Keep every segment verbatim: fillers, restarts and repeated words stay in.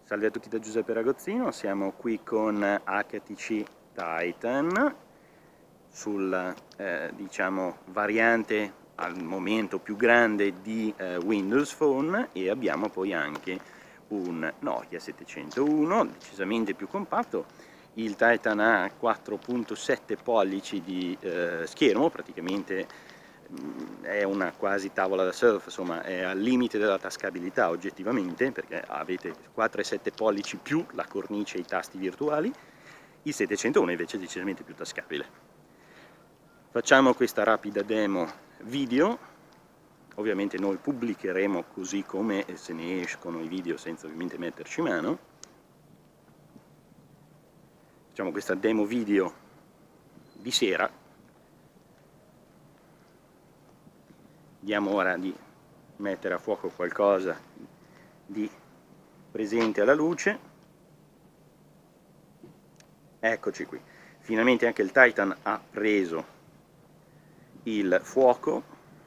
Salve a tutti da Giuseppe Ragozzino, siamo qui con H T C Titan sul eh, diciamo variante al momento più grande di eh, Windows Phone, e abbiamo poi anche un Nokia settecentouno decisamente più compatto. Il Titan ha quattro virgola sette pollici di eh, schermo, praticamente è una quasi tavola da surf, insomma è al limite della tascabilità oggettivamente, perché avete quattro virgola sette pollici più la cornice e i tasti virtuali. Il settecentouno invece è decisamente più tascabile. Facciamo questa rapida demo video, ovviamente noi pubblicheremo così come se ne escono i video senza ovviamente metterci mano. Facciamo questa demo video di sera. Vediamo ora di mettere a fuoco qualcosa di presente alla luce. Eccoci qui, finalmente anche il Titan ha preso il fuoco.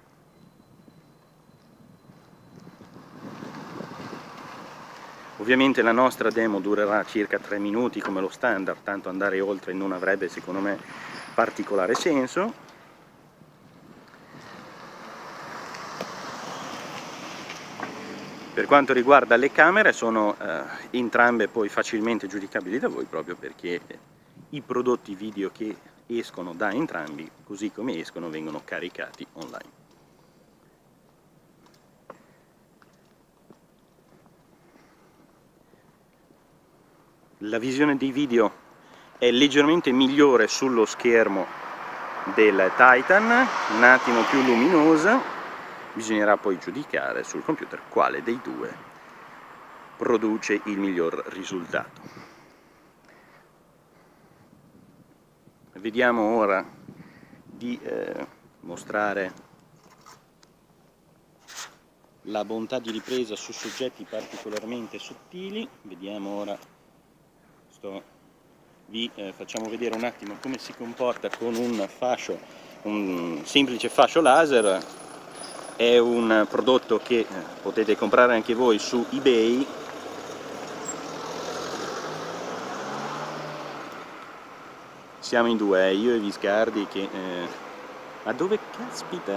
Ovviamente la nostra demo durerà circa tre minuti come lo standard, tanto andare oltre non avrebbe secondo me particolare senso. Per quanto riguarda le camere, sono eh, entrambe poi facilmente giudicabili da voi, proprio perché i prodotti video che escono da entrambi, così come escono, vengono caricati online. La visione dei video è leggermente migliore sullo schermo del Titan, un attimo più luminosa. Bisognerà poi giudicare sul computer quale dei due produce il miglior risultato. Vediamo ora di eh, mostrare la bontà di ripresa su soggetti particolarmente sottili. Vediamo ora, sto, vi eh, facciamo vedere un attimo come si comporta con un fascio, un semplice fascio laser. È un prodotto che potete comprare anche voi su eBay. Siamo in due, io e Viscardi che... Eh... Ma dove caspita?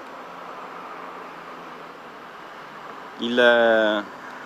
Il...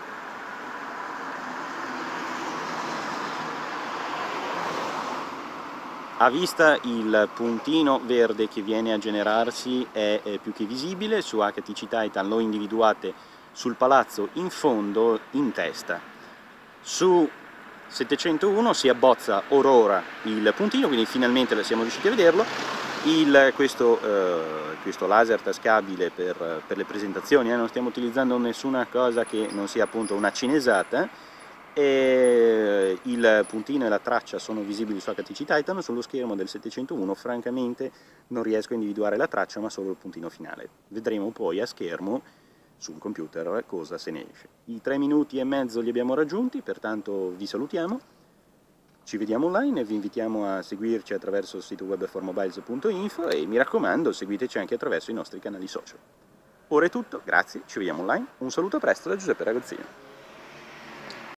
A vista il puntino verde che viene a generarsi è, è più che visibile. Su H T C Titan lo individuate sul palazzo in fondo in testa. Su settecentouno si abbozza or ora il puntino, quindi finalmente siamo riusciti a vederlo. Il, questo, eh, questo laser tascabile per, per le presentazioni, eh, non stiamo utilizzando nessuna cosa che non sia appunto una cinesata. E il puntino e la traccia sono visibili su H T C Titan. Sullo schermo del settecentouno francamente non riesco a individuare la traccia, ma solo il puntino finale. Vedremo poi a schermo sul computer cosa se ne esce. I tre minuti e mezzo li abbiamo raggiunti, pertanto vi salutiamo, ci vediamo online e vi invitiamo a seguirci attraverso il sito web formobiles punto info e mi raccomando seguiteci anche attraverso i nostri canali social. Ora è tutto, grazie, ci vediamo online, un saluto a presto da Giuseppe Ragozzino.